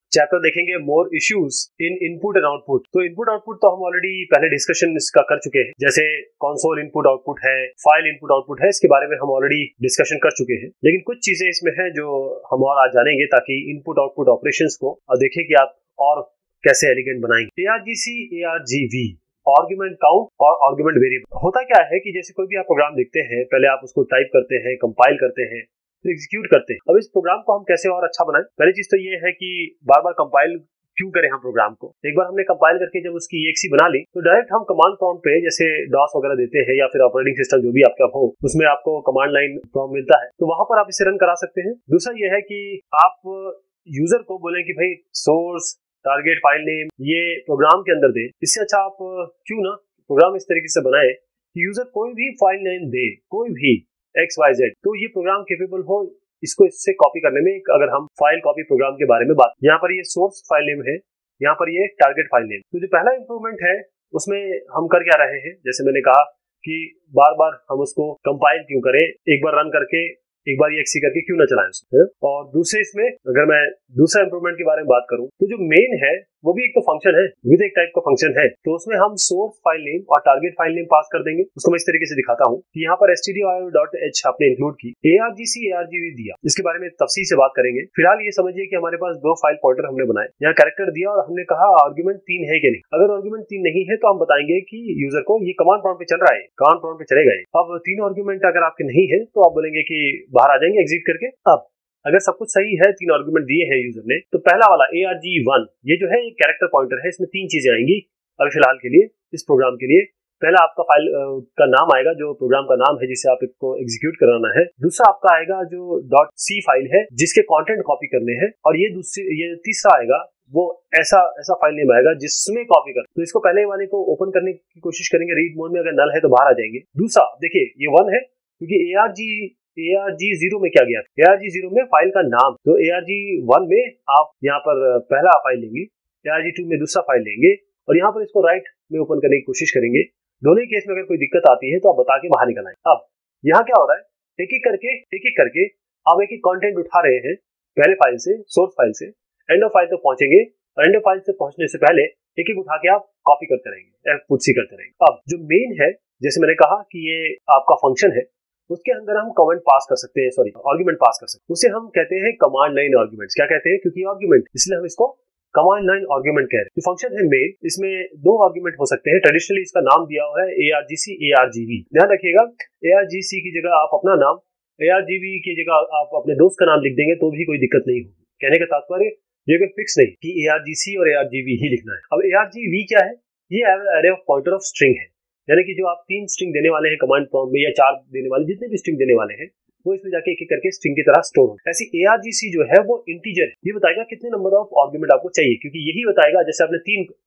Chapter देखेंगे more issues in input and output. तो input output तो हम ऑलरेडी पहले डिस्कशन इसका कर चुके हैं, जैसे कंसोल इनपुट आउटपुट है, फाइल इनपुट आउटपुट है, इसके बारे में हम ऑलरेडी डिस्कशन कर चुके हैं। लेकिन कुछ चीजें इसमें है जो हम और आज जानेंगे, ताकि इनपुट आउटपुट ऑपरेशंस को देखें कि आप और कैसे एलिगेंट बनाएंगे। ARGC ARGV, आर्गुमेंट काउंट और आर्गुमेंट वेरिएबल। होता क्या है कि जैसे कोई भी आप प्रोग्राम देखते हैं, पहले आप उसको टाइप करते हैं, कंपाइल करते हैं, फिर एग्जीक्यूट करते हैं। अब इस प्रोग्राम को हम कैसे और अच्छा बनाएं? पहली चीज तो ये है कि बार बार कंपाइल क्यों करें हम प्रोग्राम को। एक बार हमने कंपाइल करके जब उसकी EXE बना ली, तो डायरेक्ट हम कमांड प्रॉम्प्ट पे जैसे डॉस वगैरह देते हैं, या फिर ऑपरेटिंग सिस्टम जो भी आपका हो, उसमें आपको कमांड लाइन प्रॉम्प्ट मिलता है, तो वहां पर आप इसे रन करा सकते हैं। दूसरा ये है कि आप यूजर को बोले कि भाई सोर्स, टारगेट फाइल नेम ये प्रोग्राम के अंदर दे। इससे अच्छा आप क्यों ना प्रोग्राम इस तरीके से बनाए कि यूजर कोई भी फाइल नेम दे, कोई भी XYZ, तो ये प्रोग्राम केपेबल हो इसको इससे कॉपी करने में। अगर हम फाइल कॉपी प्रोग्राम के बारे में बात, यहाँ पर ये सोर्स फाइल नेम है, यहाँ पर ये टारगेट फाइल नेम। तो जो पहला इंप्रूवमेंट है उसमें हम कर क्या रहे हैं, जैसे मैंने कहा कि बार बार हम उसको कंपाइल क्यों करें, एक बार रन करके एक बार EXE करके क्यों ना चलाएं उसको। और दूसरे इसमें अगर मैं दूसरा इंप्रूवमेंट के बारे में बात करूं, तो जो मेन है वो भी एक तो फंक्शन है, विद एक टाइप का फंक्शन है, तो उसमें हम सोर्स फाइल नेम और टारगेट फाइल नेम पास कर देंगे। उसको मैं इस तरीके से दिखाता हूं कि यहाँ पर stdio.h आपने इंक्लूड की, ARGC ARGV दिया, इसके बारे में तफसील से बात करेंगे। फिलहाल ये समझिए कि हमारे पास दो फाइल पॉइंटर हमने बनाए, यहाँ कैरेक्टर दिया और हमने कहा आर्गुमेंट 3 है कि नहीं। अगर आर्गुमेंट 3 नहीं है तो हम बताएंगे कि यूजर को ये कमांड प्रॉम्प्ट पे चल रहा है, कमांड प्रॉम्प्ट पे चलेगा। अब 3 आर्गुमेंट अगर आपके नहीं है तो आप बोलेंगे कि बाहर आ जाएंगे एग्जिट करके। अब अगर सब कुछ सही है, 3 आर्गुमेंट दिए हैं यूजर ने, तो पहला वाला ARG1 ये जो है कैरेक्टर पॉइंटर है, इसमें 3 चीजें आएंगी अभी फिलहाल के लिए इस प्रोग्राम के लिए। पहला आपका फाइल का नाम आएगा, जो प्रोग्राम का नाम है जिसे आप इसको एग्जीक्यूट कराना है। दूसरा आपका आएगा जो .c फाइल है जिसके कंटेंट कॉपी करने हैं, और ये तीसरा आएगा वो ऐसा फाइल नेम आएगा जिसमें कॉपी कर। तो इसको पहले वाले को ओपन करने की कोशिश करेंगे रीड मोड में, अगर नल है तो बाहर आ जाएंगे। दूसरा देखिए ये 1 है, क्योंकि ARG0 में क्या गया, ARG0 में फाइल का नाम, तो ARG1 में आप यहाँ पर पहला फाइल लेंगे, ARG2 में दूसरा फाइल लेंगे, और यहाँ पर इसको राइट में ओपन करने की कोशिश करेंगे। दोनों ही केस में अगर कोई दिक्कत आती है तो आप बता के बाहर निकल आए। अब यहाँ क्या हो रहा है, एक एक करके आप एक एक कंटेंट उठा रहे हैं, पहले फाइल से, सोर्स फाइल से एंड ऑफ फाइल तक पहुंचेंगे, और एंड ऑफ फाइल से पहुंचने से पहले एक एक उठा के आप कॉपी करते रहेंगे, पुट करते रहेंगे। अब जो मेन है, जैसे मैंने कहा कि ये आपका फंक्शन है, उसके अंदर हम कमेंट पास कर सकते हैं, आर्गुमेंट पास कर सकते हैं। उसे हम कहते हैं कमांड लाइन आर्गुमेंट्स। क्या कहते हैं, क्योंकि आर्गुमेंट, इसलिए हम इसको कमांड लाइन आर्गुमेंट कह रहे हैं। जो फंक्शन है मेन, इसमें 2 आर्गुमेंट हो सकते हैं। ट्रेडिशनली इसका नाम दिया हुआ है ARGC ARGV। ध्यान रखिएगा, ARGC की जगह आप अपना नाम, ARGV की जगह आप अपने दोस्त का नाम लिख देंगे तो भी कोई दिक्कत नहीं होगी। कहने का तात्पर्य ये कोई फिक्स नहीं कि ARGC और ARGV ही लिखना है। अब ARGV क्या है, ये array of pointer of string है, यानी कि जो आप 3 स्ट्रिंग देने वाले हैं कमांड प्रॉम्प्ट में, या 4 देने वाले, जितने भी स्ट्रिंग देने वाले हैं वो इसमें जाके एक एक करके स्ट्रिंग की तरह स्टोर हो। ऐसी ARGC जो है वो इंटीजर है, ये बताएगा कितने नंबर ऑफ आर्गुमेंट आपको चाहिए, क्योंकि यही बताएगा जैसे आपने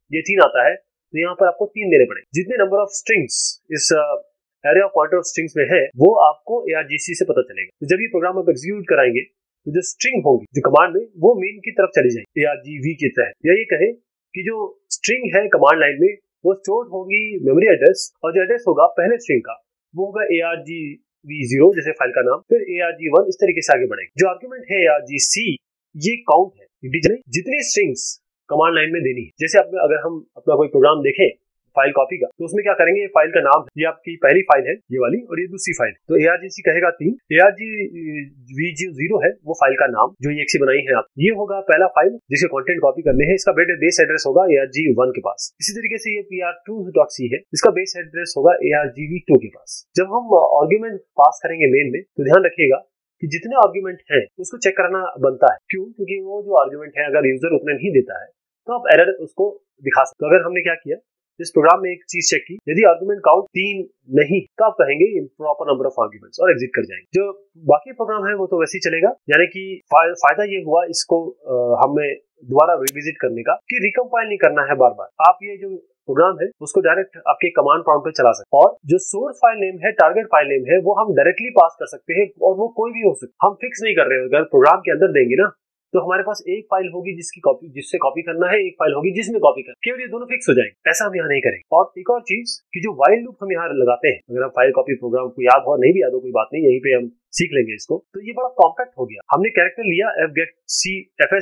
3 आता है तो यहाँ पर आपको 3 देने पड़े। जितने नंबर ऑफ स्ट्रिंग्स इस array of pointer of strings में है वो आपको ARGC से पता चलेगा। तो जब ये प्रोग्राम आप एग्जीक्यूट कराएंगे तो जो स्ट्रिंग होगी जो कमांड में, वो मेन की तरफ चली जाएगी ARGV के तहत। या ये कहे कि जो स्ट्रिंग है कमांड लाइन में वो स्टोर होगी मेमोरी एड्रेस, और जो एड्रेस होगा पहले स्ट्रिंग का वो होगा ARGV0 जैसे फाइल का नाम, फिर ARG1, इस तरीके से आगे बढ़ेगा। जो आर्गुमेंट है ARGC ये काउंट है, जितनी स्ट्रिंग्स कमांड लाइन में देनी है। जैसे अगर हम अपना कोई प्रोग्राम देखें फाइल कॉपी का, तो उसमें क्या करेंगे, ये फाइल का नाम, ये आपकी पहली फाइल है ये वाली, और ये दूसरी फाइल, तो ARGC कहेगा 3, ARGV0 है वो फाइल का नाम जो EXE बनाई है आप, ये होगा पहला फाइल जिसके कंटेंट कॉपी करने हैं, इसका बेस एड्रेस होगा ARG1 के पास। इसी तरीके से ये PR2.c है, इसका बेस एड्रेस होगा ARGV2 के पास। जब हम आर्गुमेंट पास करेंगे मेन में, तो ध्यान रखिएगा कि जितने आर्गुमेंट है उसको चेक कराना बनता है। क्यों, क्योंकि वो जो आर्गुमेंट है अगर यूजर उतना नहीं देता है तो आप एरर उसको दिखा सकते। तो अगर हमने क्या किया, इस प्रोग्राम में एक चीज चेक की, यदि आर्गुमेंट काउंट 3 नहीं तो आप कहेंगे इम्प्रॉपर नंबर ऑफ आर्गुमेंट्स और एग्जिट कर जाएंगे। जो बाकी प्रोग्राम है वो तो वैसे ही चलेगा। यानी कि फायदा ये हुआ इसको हमें दोबारा रिविजिट करने का कि रिकम्पाइल नहीं करना है बार बार। आप ये जो प्रोग्राम है उसको डायरेक्ट आपके कमांड प्रॉम्प्ट पे चला सकते हैं, और जो सोर्स फाइल नेम है, टारगेट फाइल नेम है, वो हम डायरेक्टली पास कर सकते हैं, और वो कोई भी हो सकता है। हम फिक्स नहीं कर रहे हैं, अगर प्रोग्राम के अंदर देंगे ना तो हमारे पास एक फाइल होगी जिससे कॉपी करना है, एक फाइल होगी जिसमें कॉपी करना है, केवल ये दोनों फिक्स हो जाएंगे। ऐसा हम यहाँ नहीं करेंगे। और एक और चीज कि जो व्हाइल लूप हम यहाँ लगाते हैं, अगर हम फाइल कॉपी प्रोग्राम को याद हो, नहीं भी याद हो, कोई बात नहीं, यहीं पे हम सीख लेंगे इसको। तो ये बड़ा कॉम्पैक्ट हो गया। हमने कैरेक्टर लिया fgetcfs से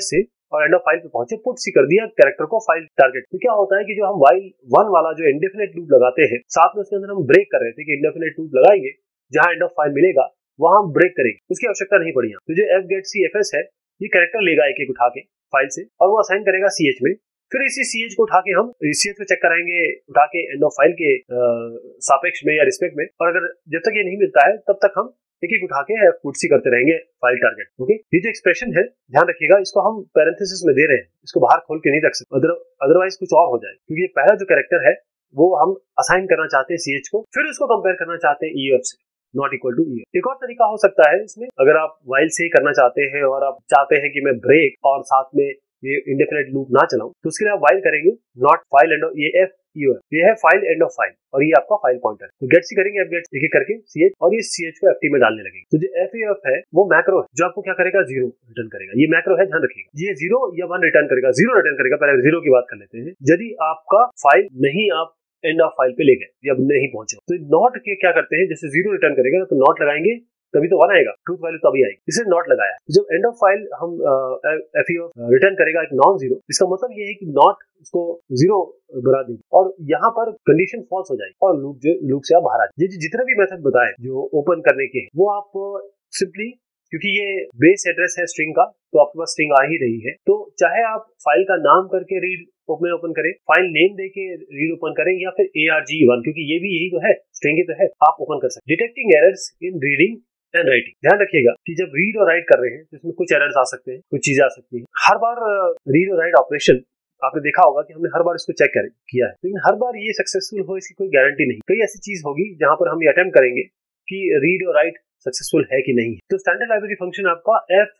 और एंड ऑफ फाइल पे पहुंचे, पुट सी कर दिया कैरेक्टर को फाइल टारगेट। तो क्या होता है कि जो हम while 1 वाला जो इंडेफिनेट लूप लगाते हैं, साथ में उसके अंदर हम ब्रेक कर रहे थे कि इंडेफिनेट लूप लगाएंगे, जहां एंड ऑफ फाइल मिलेगा वहां हम ब्रेक करेंगे, उसकी आवश्यकता नहीं पड़ी। तो जो fgetcfs है, ये कैरेक्टर लेगा एक एक उठा के फाइल से और वो असाइन करेगा ch में। फिर इसी ch को उठा के हम ch को चेक कराएंगे उठा के एंड ऑफ फाइल के सापेक्ष में या रिस्पेक्ट में, और अगर जब तक ये नहीं मिलता है तब तक हम एक एक उठा के पुटसी करते रहेंगे फाइल टारगेट। ओके, ये जो एक्सप्रेशन है ध्यान रखिएगा, इसको हम पैरेंथेसिस में दे रहे हैं, इसको बाहर खोल के नहीं रख सकते, अदरवाइज कुछ और हो जाए, क्योंकि पहला जो कैरेक्टर है वो हम असाइन करना चाहते हैं ch को, फिर उसको कंपेयर करना चाहते हैं ef से, नॉट इक्वल टू ef। एक और तरीका हो सकता है इसमें, अगर आप वाइल से करना चाहते हैं और आप चाहते हैं कि मैं ब्रेक और साथ में ये इंडेफिनेट लूप ना चलाऊं, तो उसके लिए आप वाइल करेंगे नॉट फाइल एंड ये एफ ये है फाइल एंड ऑफ फाइल और ये आपका फाइल पॉइंटर। तो गेट सी करेंगे fget एक एक करके ch और ये ch को ft में डालने लगेंगे। तो जो faf है वो मैक्रो है जो आपको क्या करेगा, 0 रिटर्न करेगा। ये मैक्रो है, ध्यान रखिएगा, ये 0 या 1 रिटर्न करेगा। 0 रिटर्न करेगा, पहले 0 की बात कर लेते हैं। यदि आपका फाइल नहीं, आप एंड ऑफ फाइल पे ले गए या नहीं पहुंचे, तो नॉट के क्या करते हैं, जैसे 0 रिटर्न करेगा तो नॉट लगाएंगे, तभी तो 1 आएगा, ट्रूथ वैल्यू तभी आएगी, इसे नॉट लगाया। जब एंड ऑफ फाइल हम रिटर्न करेगा एक नॉन जीरो, इसका मतलब ये है कि नॉट उसको 0 बना देगी और यहाँ पर कंडीशन फॉल्स हो जाएगी और लूप से आप बाहर आ जाए। जितने भी मेथड बताए जो ओपन करने के, वो आप सिंपली, क्योंकि ये बेस एड्रेस है स्ट्रिंग का, तो आपके पास स्ट्रिंग आ ही रही है, तो चाहे आप फाइल का नाम करके रीड ओपन करें, फाइल नेम देके रीड ओपन करें, या फिर argv1, क्योंकि ये भी यही तो है, स्ट्रिंग ही तो है, आप ओपन कर सकते। Detecting errors in reading and writing, ध्यान रखिएगा कि जब रीड और राइट कर रहे हैं तो इसमें कुछ एरर्स आ सकते हैं, कुछ चीजें आ सकती हैं। हर बार रीड और राइट ऑपरेशन आपने देखा होगा कि हमने हर बार इसको चेक किया है, लेकिन हर बार ये सक्सेसफुल हो इसकी कोई गारंटी नहीं। कई ऐसी चीज होगी जहां पर हम ये अटेम्प्ट करेंगे कि रीड और राइट सक्सेसफुल है कि नहीं है। तो स्टैंडर्ड लाइब्रेरी फंक्शन आपका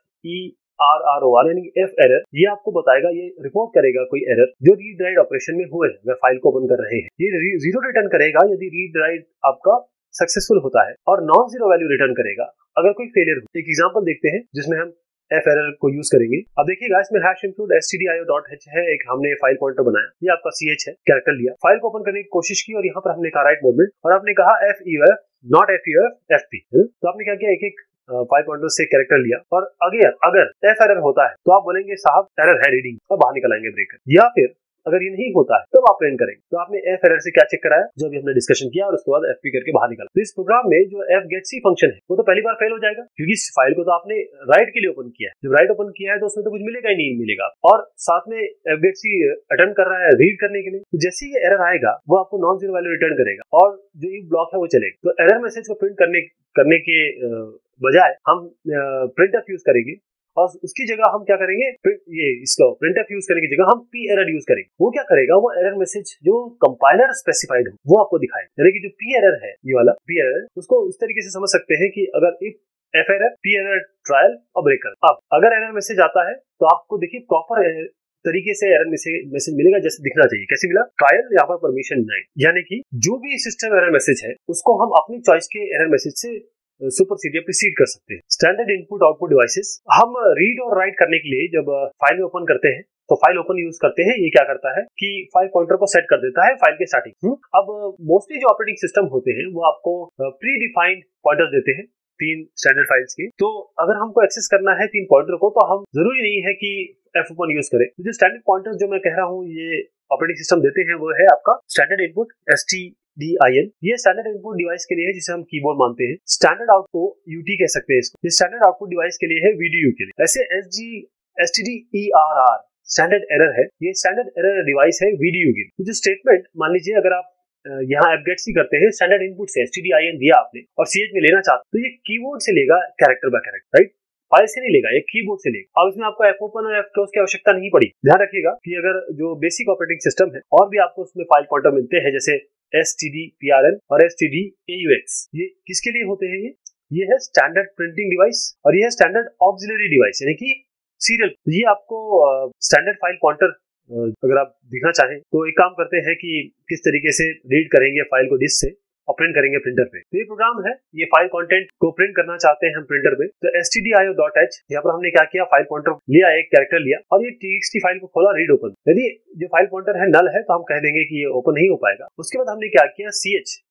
FERROR यानी एफ एरर, ये आपको बताएगा, ये रिपोर्ट करेगा कोई एरर जो रीड राइट ऑपरेशन में हुए हैं, अगर फाइल को ओपन कर रहे हैं। ये 0 रिटर्न करेगा यदि रीड राइट आपका सक्सेसफुल होता है, और नॉन जीरो वैल्यू रिटर्न करेगा अगर कोई फेलियर हो। एक एग्जांपल देखते हैं जिसमें हम एफ एरर को यूज करेंगे। अब देखिएगा, इसमें #include stdio.h है, एक हमने फाइल पॉइंटर बनाया, ये आपका ch है, कैरेक्टर लिया, फाइल को ओपन करने की कोशिश की और यहाँ पर हमने कहा राइट मोड में, और आपने कहा fef नॉट fef तो आपने क्या किया, एक एक फाइल पॉइंटर से कैरेक्टर लिया, और अगर एफ एरर होता है तो आप बोलेंगे साहब एरर है रीडिंग, और बाहर निकल आएंगे ब्रेकर। या फिर अगर ये नहीं होता है तब आप प्रिंट करेंगे। तो आपने एफ एरर से क्या चेक कराया, जो भी हमने डिस्कशन किया, और उसके बाद fp करके बाहर निकाला। तो इस प्रोग्राम में जो fgetc फंक्शन है वो तो पहली बार फेल हो जाएगा, क्योंकि इस फाइल को तो आपने राइट के लिए ओपन किया है। जब राइट ओपन किया है तो उसमें तो कुछ मिलेगा ही नहीं मिलेगा, और साथ में fgetc अटेम्प्ट कर रहा है रीड करने के लिए। तो जैसे ही एरर आएगा वो आपको नॉन जीरो वैल्यू रिटर्न करेगा, और जो इफ ब्लॉक है वो चलेगा। तो एरर मैसेज को प्रिंट करने के बजाय हम प्रिंटफ यूज करेंगे, और उसकी जगह हम क्या करेंगे, ये इसको प्रिंटफ यूज करने की जगह हम p एरर यूज करेंगे। वो क्या करेगा, वो एरर मैसेज जो कंपाइलर स्पेसिफाइड हो वो आपको दिखाएगा। यानी कि जो p एरर है, ये वाला p एरर, उसको इस तरीके से समझ सकते हैं कि अगर if f error, p error, trial और ब्रेकर। अब अगर एरर मैसेज आता है तो आपको देखिए प्रॉपर तरीके से एरर मैसेज मिलेगा जैसे दिखना चाहिए। कैसे मिला, ट्रायल, यहाँ पर परमिशन नहीं, यानी कि जो भी सिस्टम एरर मैसेज है उसको हम अपनी चॉइस के एरर मैसेज से सुपरसीड या प्रीसीड कर सकते हैं। स्टैंडर्ड इनपुट आउटपुट डिवाइसेस, हम रीड और राइट करने के लिए जब फाइल में ओपन करते हैं तो फाइल ओपन यूज करते हैं। ये क्या करता है कि फाइल पॉइंटर को सेट कर देता है फाइल के स्टार्टिंग। अब मोस्टली जो ऑपरेटिंग सिस्टम होते हैं वो आपको प्री डिफाइंड पॉइंटर्स देते हैं 3 स्टैंडर्ड फाइल्स की। तो अगर हमको एक्सेस करना है 3 पॉइंटर को, तो हम जरूरी नहीं है कि f ओपन यूज करें। जो स्टैंडर्ड पॉइंटर जो मैं कह रहा हूँ ये ऑपरेटिंग सिस्टम देते हैं वो है आपका स्टैंडर्ड इनपुट stdin। ये स्टैंडर्ड इनपुट डिवाइस के लिए है जिसे हम कीबोर्ड मानते हैं। स्टैंडर्ड आउटपुट ut कह सकते हैं इसको। ये स्टैंडर्ड आउटपुट डिवाइस के लिए है vdu के लिए। ऐसे stderr स्टैंडर्ड एरर है, ये स्टैंडर्ड एरर डिवाइस है vdu के लिए। तो जो स्टेटमेंट, मान लीजिए अगर आप यहाँ fgetc करते हैं, स्टैंडर्ड इनपुट से stdin दिया आपने और ch में लेना चाहते, तो ये कीबोर्ड से लेगा character by character, right, file से नहीं लेगा, ये कीबोर्ड से लेगा। अब इसमें आपको fopen और fclose की आवश्यकता नहीं पड़ी। ध्यान रखिएगा कि अगर जो बेसिक ऑपरेटिंग सिस्टम है और भी आपको उसमें फाइल पॉइंटर मिलते हैं जैसे stdprn और stdaux, ये किसके लिए होते हैं, ये है स्टैंडर्ड प्रिंटिंग डिवाइस और ये है स्टैंडर्ड ऑक्सिलरी डिवाइस यानी कि सीरियल। ये आपको स्टैंडर्ड फाइल पॉइंटर अगर आप दिखना चाहें तो एक काम करते हैं कि किस तरीके से रीड करेंगे फाइल को डिस्क से और प्रिंट करेंगे प्रिंटर पे। तो ये प्रोग्राम है, ये फाइल कंटेंट को प्रिंट करना चाहते हैं हम प्रिंटर पे। तो stdio.h यहाँ पर हमने क्या किया, फाइल पॉइंटर लिया, एक कैरेक्टर लिया और ये txt फाइल को खोला, रीड ओपन। यदि जो फाइल पॉइंटर है नल है तो हम कह देंगे कि ये ओपन नहीं हो पाएगा। उसके बाद हमने क्या किया, ch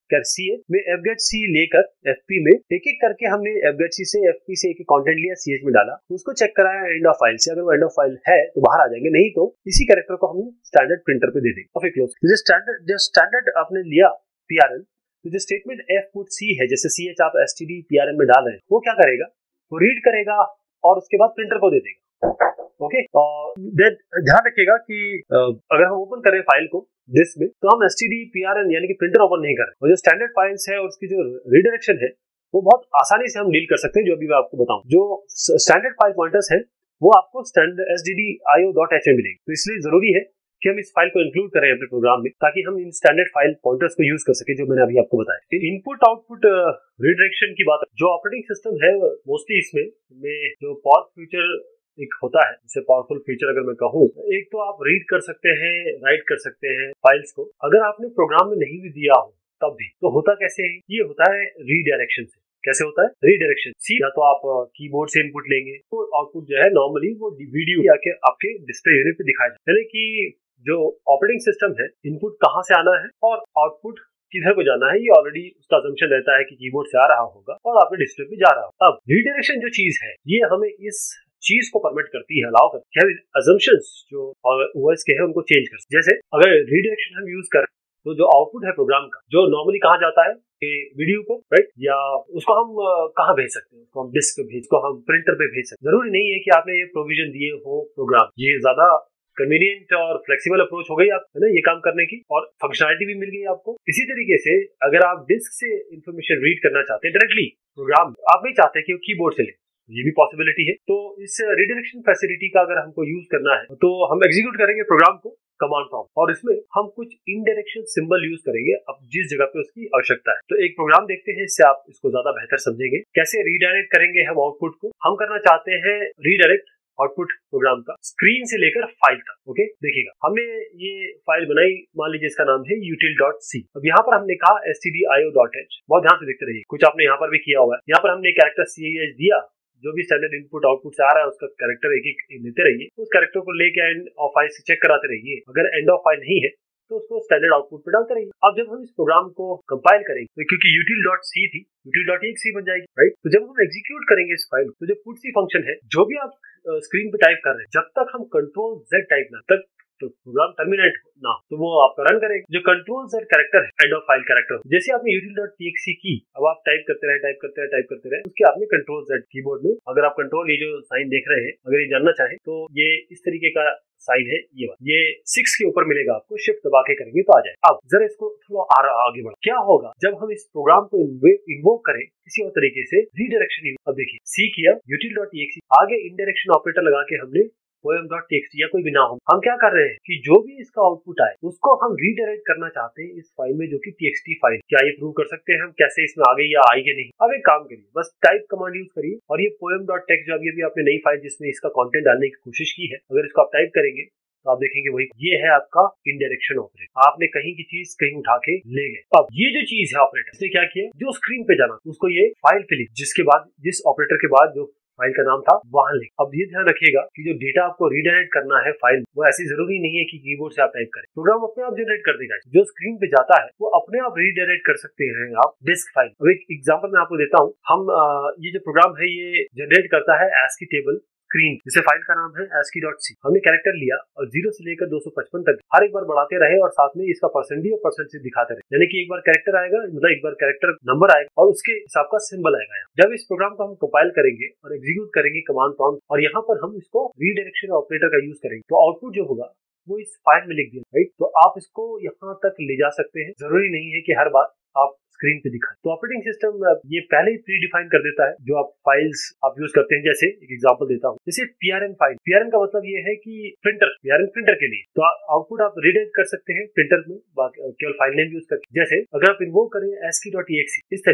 CA में fgetc लेकर FP में एक एक करके हमने fgetc से FP से एक कंटेंट लिया, CH में डाला, उसको चेक कराया एंड ऑफ फाइल से। अगर वो एंड ऑफ फाइल है तो बाहर आ जाएंगे, नहीं तो इसी कैरेक्टर को हम स्टैंडर्ड प्रिंटर पे दे देंगे और फिर क्लोज। जो स्टैंडर्ड आपने लिया PRN, तो जो स्टेटमेंट f_c है, जैसे CH आप std PRN में डाल रहे हैं, वो क्या करेगा, वो रीड करेगा और उसके बाद प्रिंटर को दे देगा। ओके, देन ध्यान रखिएगा कि अगर हम ओपन करें फाइल को डिस्क में, तो हम std PRN यानी कि प्रिंटर ओपन नहीं कर रहे। और जो स्टैंडर्ड फाइल्स है और उसकी जो रिडायरेक्शन है वो बहुत आसानी से हम डील कर सकते हैं, जो अभी मैं आपको बताऊं। जो स्टैंडर्ड फाइल पॉइंटर्स है वो आपको स्टैंडर्ड stdio.h में मिलेंगे, तो इसलिए जरूरी है कि हम इस फाइल को इंक्लूड करें अपने प्रोग्राम में, ताकि हम इन स्टैंडर्ड फाइल पॉइंटर्स को यूज कर सके, जो मैंने अभी आपको बताया। इनपुट आउटपुट रिडायरेक्शन की बात, जो ऑपरेटिंग सिस्टम है मोस्टली इसमें जो पावर फीचर एक होता है, जैसे पावरफुल फीचर अगर मैं कहूँ, एक तो आप रीड कर सकते हैं, राइट कर सकते हैं फाइल्स को। अगर आपने प्रोग्राम में नहीं भी दिया हो तब भी, तो होता कैसे है, ये होता है रीडायरेक्शन से। कैसे होता है रीडायरेक्शन? या तो आप कीबोर्ड से इनपुट लेंगे, तो आउटपुट जो है नॉर्मली वो वीडियो या के आपके डिस्प्ले यूनिट पे दिखाया जाए, यानी कि जो ऑपरेटिंग सिस्टम है, इनपुट कहाँ से आना है और आउटपुट किधर को जाना है, ये ऑलरेडी उसका असम्पशन रहता है कि कीबोर्ड से आ रहा होगा और आपके डिस्प्ले पे जा रहा होगा। अब रीडायरेक्शन जो चीज है, ये हमें इस चीज को परमिट करती है, अलाउ करती है असम्पशंस जो ओएस के हैं उनको चेंज कर। जैसे अगर रीडायरेक्शन हम यूज करें, तो जो आउटपुट है प्रोग्राम का, जो नॉर्मली कहाँ जाता है, वीडियो को, राइट, या उसको हम कहाँ भेज सकते हैं, उसको हम डिस्क पे भेज, उसको हम प्रिंटर पे भेज सकते हैं। जरूरी नहीं है कि आपने ये प्रोविजन दिए हो प्रोग्राम, ये ज्यादा कन्वीनियंट और फ्लेक्सिबल अप्रोच हो गई आप, है ना, ये काम करने की, और फंक्शनलिटी भी मिल गई आपको। इसी तरीके से अगर आप डिस्क से इंफॉर्मेशन रीड करना चाहते हैं डायरेक्टली प्रोग्राम, आप नहीं चाहते कि वो कीबोर्ड से ले, ये भी पॉसिबिलिटी है। तो इस रिडायरेक्शन फैसिलिटी का अगर हमको यूज करना है, तो हम एग्जीक्यूट करेंगे प्रोग्राम को कमांड प्रॉम्प्ट, और इसमें हम कुछ इनडायरेक्शन सिंबल यूज करेंगे अब जिस जगह पे उसकी आवश्यकता है। तो एक प्रोग्राम देखते हैं, इससे आप इसको ज्यादा बेहतर समझेंगे। कैसे रीडायरेक्ट करेंगे हम आउटपुट को? हम करना चाहते हैं रीडायरेक्ट आउटपुट प्रोग्राम का स्क्रीन से लेकर फाइल तक। ओके, देखिएगा, हमने ये फाइल बनाई, मान लीजिए इसका नाम है util.c। अब यहाँ पर हमने कहा stdio.h, बहुत ध्यान से देखते रहिए, कुछ आपने यहाँ पर भी किया हुआ है। यहाँ पर हमने कैरेक्टर ch दिया, जो भी स्टैंडर्ड इनपुट आउटपुट से आ रहा है उसका कैरेक्टर एक एक लेते रहिए, उस कैरेक्टर को लेके एंड ऑफ फाइल से चेक कराते रहिए। अगर एंड ऑफ फाइल नहीं है तो उसको स्टैंडर्ड आउटपुट पे डालते रहिए। अब जब हम इस प्रोग्राम को कंपाइल करेंगे, तो क्योंकि util.c थी, util.exe बन जाएगी, राइट। तो जब हम एग्जीक्यूट करेंगे इस फाइल, तो जो puts फंक्शन है, जो भी आप स्क्रीन पे टाइप कर रहे हैं, जब तक हम कंट्रोल Z टाइप ना, तब तो प्रोग्राम टर्मिनेट ना, तो वो आपका रन करेगा। जो कंट्रोल Z कैरेक्टर है, एंड ऑफ फाइल कैरेक्टर, जैसे आपने util.txt की, अब आप टाइप करते रहे, उसके आपने कंट्रोल Z कीबोर्ड में, अगर आप कंट्रोल, ये जो साइन देख रहे हैं, अगर ये जानना चाहें तो ये इस तरीके का साइन है, ये 6 के ऊपर मिलेगा आपको, शिफ्ट दबा के करेंगे तो आ जाए। अब जरा इसको थोड़ा आगे बढ़ा, क्या होगा जब हम इस प्रोग्राम को इन्वोक करें किसी और तरीके से रीडायरेक्शन। अब देखिए, सी किया, util.exe, आगे इनडायरेक्शन ऑपरेटर लगा के हमने poem.txt या कोई भी ना हो, हम क्या कर रहे हैं कि जो भी इसका आउटपुट आए उसको हम रीडायरेक्ट करना चाहते हैं इस फाइल में, जो कि txt फाइल। क्या ये प्रूव कर सकते हैं हम कैसे इसमें आ गई या आई के नहीं? अब एक काम करिए, बस टाइप कमांड यूज करिए, और ये poem.text जो अभी आपने नई फाइल जिसमें इसका कंटेंट डालने की कोशिश की है, अगर इसको आप टाइप करेंगे तो आप देखेंगे वही, ये है आपका इनडायरेक्शन ऑपरेटर। आपने कहीं की चीज कहीं उठा के ले गए। अब ये जो चीज है ऑपरेटर, इसने क्या किया, जो स्क्रीन पे जाना उसको ये फाइल पे लिख, जिसके बाद जिस ऑपरेटर के बाद जो फाइल का नाम था वहां लिख। अब ये ध्यान रखिएगा कि जो डेटा आपको रीडायरेक्ट करना है फाइल, वो ऐसी जरूरी नहीं है कि कीबोर्ड से आप टाइप करें, प्रोग्राम अपने आप जनरेट कर देगा। जो स्क्रीन पे जाता है वो अपने आप रीडायरेक्ट कर सकते हैं आप डिस्क फाइल। अब एक एग्जांपल मैं आपको देता हूँ। हम ये जो प्रोग्राम है ये जनरेट करता है ASCII टेबल स्क्रीन, जैसे फाइल का नाम है ASCII.c। हमने कैरेक्टर लिया और 0 से लेकर 255 तक हर एक बार बढ़ाते रहे, और साथ में इसका परसेंट भी और परसेंटेज दिखाते रहे, यानी कि एक बार कैरेक्टर आएगा, मतलब एक बार कैरेक्टर नंबर आएगा और उसके हिसाब का सिंबल आएगा। जब इस प्रोग्राम को हम कंपाइल करेंगे और एग्जीक्यूट करेंगे कमांड प्रॉम्प्ट, और यहाँ पर हम इसको रीडायरेक्शन ऑपरेटर का यूज करेंगे, तो आउटपुट जो होगा वो इस फाइल में लिख दिया, राइट। तो आप इसको यहाँ तक ले जा सकते हैं, जरूरी नहीं है कि हर बार आप स्क्रीन पे दिखाएं। तो ऑपरेटिंग सिस्टम ये पहले ही प्री डिफाइन कर देता है जो आप फाइल्स आप यूज करते हैं। जैसे एक एग्जांपल देता हूँ, जैसे PRN फाइल, PRN का मतलब ये है कि प्रिंटर, PRN प्रिंटर के लिए, तो आउटपुट आप रीडायरेक्ट कर सकते हैं प्रिंटर में केवल फाइल नेम यूज करके। जैसे अगर आप इन्वोक करें ASCII.exe इस तरीके से,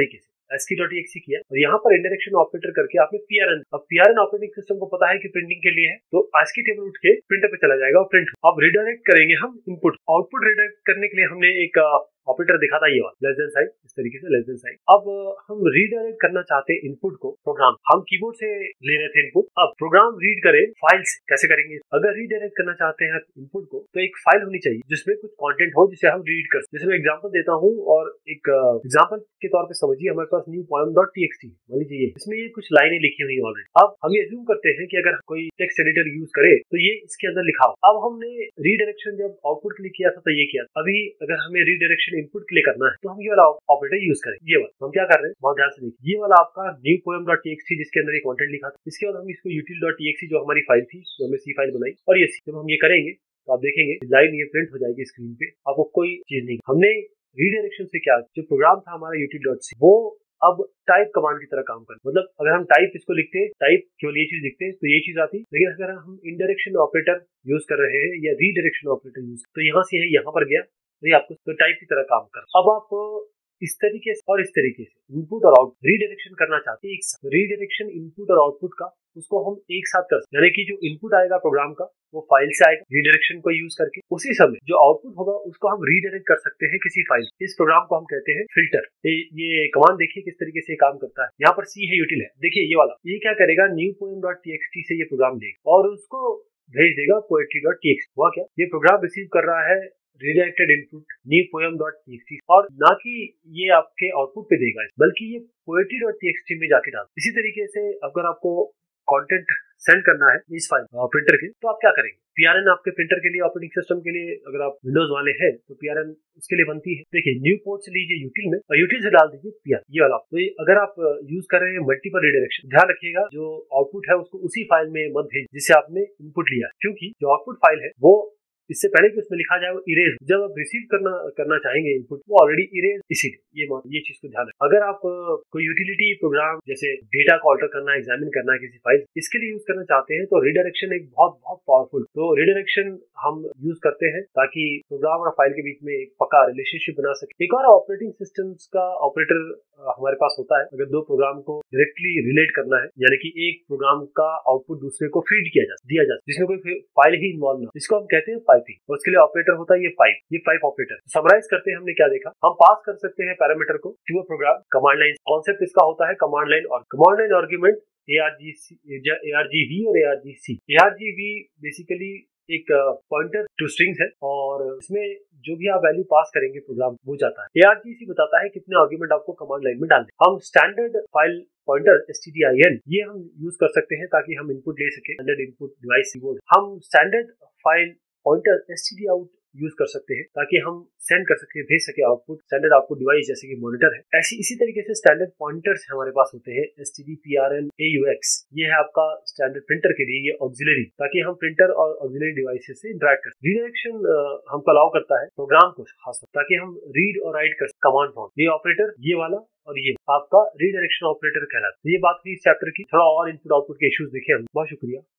ASCII.exe किया और यहाँ पर इंडायरेक्शन ऑपरेटर करके आपने PRN, अब PRN ऑपरेटिंग सिस्टम को पता है कि प्रिंटिंग के लिए है, तो ASCII टेबल उठ के प्रिंटर पे चला जाएगा और प्रिंट। अब रिडायरेक्ट करेंगे हम इनपुट, आउटपुट रिडायरेक्ट करने के लिए हमने एक ऑपरेटर दिखा था, ये वाला लेस देन साइन, इस तरीके से लेस देन साइन। अब हम रीडायरेक्ट करना चाहते हैं इनपुट को, प्रोग्राम हम कीबोर्ड से ले रहे थे इनपुट, अब प्रोग्राम रीड करे फाइल से, कैसे करेंगे? अगर रीडायरेक्ट करना चाहते हैं इनपुट को तो एक फाइल होनी चाहिए जिसमें कुछ कंटेंट हो जिसे हम रीड कर सकते। जैसे मैं एग्जांपल देता हूँ और एक एग्जांपल के तौर पे समझिए, हमारे पास न्यू poem.txt मान लीजिए, इसमें ये कुछ लाइनें लिखी हुई हैं ऑलरेडी। अब हम ये अज्यूम करते हैं कि अगर कोई टेक्स्ट एडिटर यूज करे तो ये इसके अंदर लिखा हो। अब हमने रीडायरेक्शन जब आउटपुट के लिए किया था तो ये किया, अभी अगर हमें रीडायरेक्शन इनपुट के लिए करना है तो हम ये वाला ऑपरेटर यूज करें। ये वाला हम क्या कर रहे हैं, बहुत ध्यान से देखिए, ये वाला आपका न्यू poem.txt जिसके अंदर ये कंटेंट लिखा था, इसके बाद हम इसको util.exe जो हमारी फाइल थी, जो हमने सी फाइल बनाई, और ये जब हम ये करेंगे तो आप देखेंगे लाइन ये प्रिंट हो जाएगी स्क्रीन पे, आपको कोई चीज नहीं। हमने रीडायरेक्शन से क्या, जो प्रोग्राम था हमारा util.c वो अब टाइप कमांड की तरह काम कर, मतलब अगर हम टाइप इसको लिखते हैं, टाइप केवल ये चीज लिखते हैं तो ये चीज आती, लेकिन अगर हम इनडायरेक्शन ऑपरेटर यूज कर रहे हैं या रीडायरेक्शन ऑपरेटर यूज, तो यहाँ से है यहाँ पर गया तो ये आपको तो टाइप की तरह काम कर। अब आप इस तरीके से और इस तरीके से इनपुट और आउटपुट रीडायरेक्शन करना चाहते हैं एक साथ, रीडायरेक्शन इनपुट और आउटपुट का उसको हम एक साथ कर सकते हैं, यानी कि जो इनपुट आएगा प्रोग्राम का वो फाइल से आएगा रीडायरेक्शन को यूज करके, उसी समय जो आउटपुट होगा उसको हम रीडायरेक्ट कर सकते हैं किसी फाइल। इस प्रोग्राम को हम कहते हैं फिल्टर। ये कमांड देखिए किस तरीके से काम करता है। यहाँ पर सी है, यूटिल है, देखिए ये वाला, ये क्या करेगा, न्यू poem.txt से ये प्रोग्राम देगा और उसको भेज देगा poetry.txt। हुआ क्या, ये प्रोग्राम रिसीव कर रहा है रिडायरेक्टेड इनपुट न्यू poem.txt और ना कि ये आपके आउटपुट पे देगा, बल्कि ये poetry.txt में जाके डाल। इसी तरीके से अगर आपको कंटेंट सेंड करना है इस फाइल प्रिंटर के, तो आप क्या करेंगे, PRN आपके प्रिंटर के लिए, ऑपरेटिंग सिस्टम के लिए, अगर आप विंडोज वाले हैं तो PRN उसके लिए बनती है। देखिए न्यू पोर्ट से लीजिए यूटिल में और यूटिल से डाल दीजिए PRN, ये वाला। तो अगर आप यूज कर रहे हैं मल्टीपल रिडायरेक्शन, ध्यान रखिएगा जो आउटपुट है उसको उसी फाइल में मत भेज जिससे आपने इनपुट लिया, क्योंकि जो आउटपुट फाइल है वो इससे पहले कि उसमें लिखा जाए वो इरेज, जब आप रिसीव करना चाहेंगे इनपुट वो ऑलरेडी इरेज, इसीलिए ये चीज को ध्यान रखें। अगर आप कोई यूटिलिटी प्रोग्राम जैसे डेटा को ऑल्टर करना, एग्जामिन करना है किसी फाइल, इसके लिए यूज करना चाहते हैं तो रिडायरेक्शन एक बहुत बहुत पावरफुल, तो रिडायरेक्शन हम यूज करते हैं ताकि प्रोग्राम और फाइल के बीच में एक पक्का रिलेशनशिप बना सके। एक और ऑपरेटिंग सिस्टम्स का ऑपरेटर हमारे पास होता है, अगर दो प्रोग्राम को डायरेक्टली रिलेट करना है, यानी कि एक प्रोग्राम का आउटपुट दूसरे को फीड दिया जाता है जिसमें कोई फाइल ही इन्वॉल्व ना, इसको हम कहते हैं पाइपिंग, और उसके लिए ऑपरेटर होता है ये पाइप ऑपरेटर। समराइज करते हैं, हमने क्या देखा, हम पास कर सकते हैं पैरामीटर को to a program, command line concept इसका होता है, कमांड लाइन और कमांड लाइन आर्गुमेंट argv और argc। argv बेसिकली एक पॉइंटर टू स्ट्रिंग्स है और इसमें जो भी आप वैल्यू पास करेंगे प्रोग्राम वो जाता है। argc बताता है कितने आर्गुमेंट आपको कमांड लाइन में डालने। हम स्टैंडर्ड फाइल पॉइंटर stdin ये हम यूज कर सकते हैं ताकि हम इनपुट ले सके, स्टैंडर्ड इनपुट डिवाइस कीबोर्ड। हम standard file pointer stdout use कर सकते हैं ताकि हम सेंड कर सके, भेज सके आउटपुट, स्टैंडर्ड आउटपुट डिवाइस जैसे कि मॉनिटर है। इसी तरीके से स्टैंडर्ड पॉइंटर्स हमारे पास होते हैं stdprn aux, ये है आपका स्टैंडर्ड प्रिंटर के लिए, ये ऑक्सिलरी, ताकि हम प्रिंटर और ऑक्सिलरी डिवाइसेस से इंटरेक्ट कर। रीडायरेक्शन हमको अलाउ करता है प्रोग्राम को खास ताकि हम रीड और राइट कर कमांड फॉर्म। ये ऑपरेटर ये वाला और ये आपका रीडायरेक्शन ऑपरेटर कहलाता है। ये बात थी इस चैप्टर की, थोड़ा और इनपुट आउटपुट के इश्यूज देखे हम। बहुत शुक्रिया।